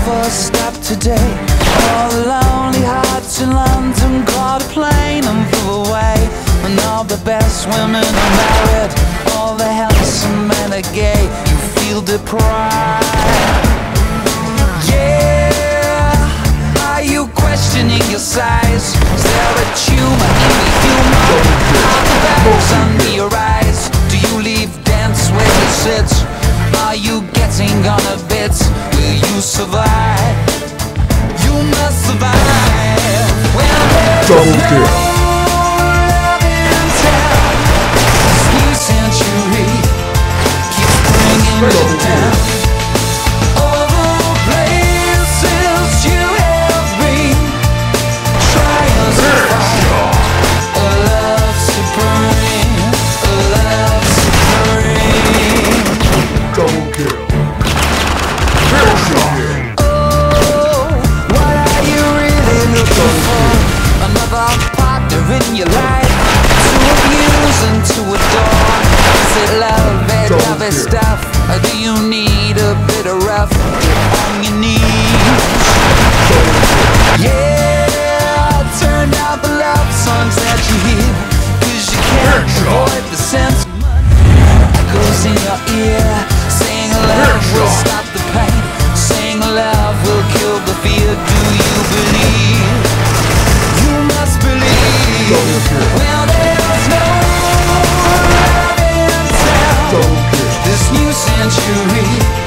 bus stop today. All the lonely hearts in London caught a plane and flew away. And all the best women are married, all the handsome men are gay. You feel deprived. Yeah, are you questioning your size? Is there a tumor in the humor? Are the bags under your eyes? Do you leave dance where you sit? Are you getting on a bit? Will you survive? You must survive. Well, there's no love in town. This new century keeps bringing you down. All the places you have been, trials of fire, a love supreme, a love supreme. Double kill. Another partner in your life, to abuse and to adore. Is it lovey stuff, or do you need a bit of rough on your knees? Yeah, turn down the love songs that you hear, 'cause you can't avoid the sentiment. Echoes in your ear, saying love will stop the pain, saying love will kill the fear. Do you believe? You must believe. Well, there's no love in town. This new century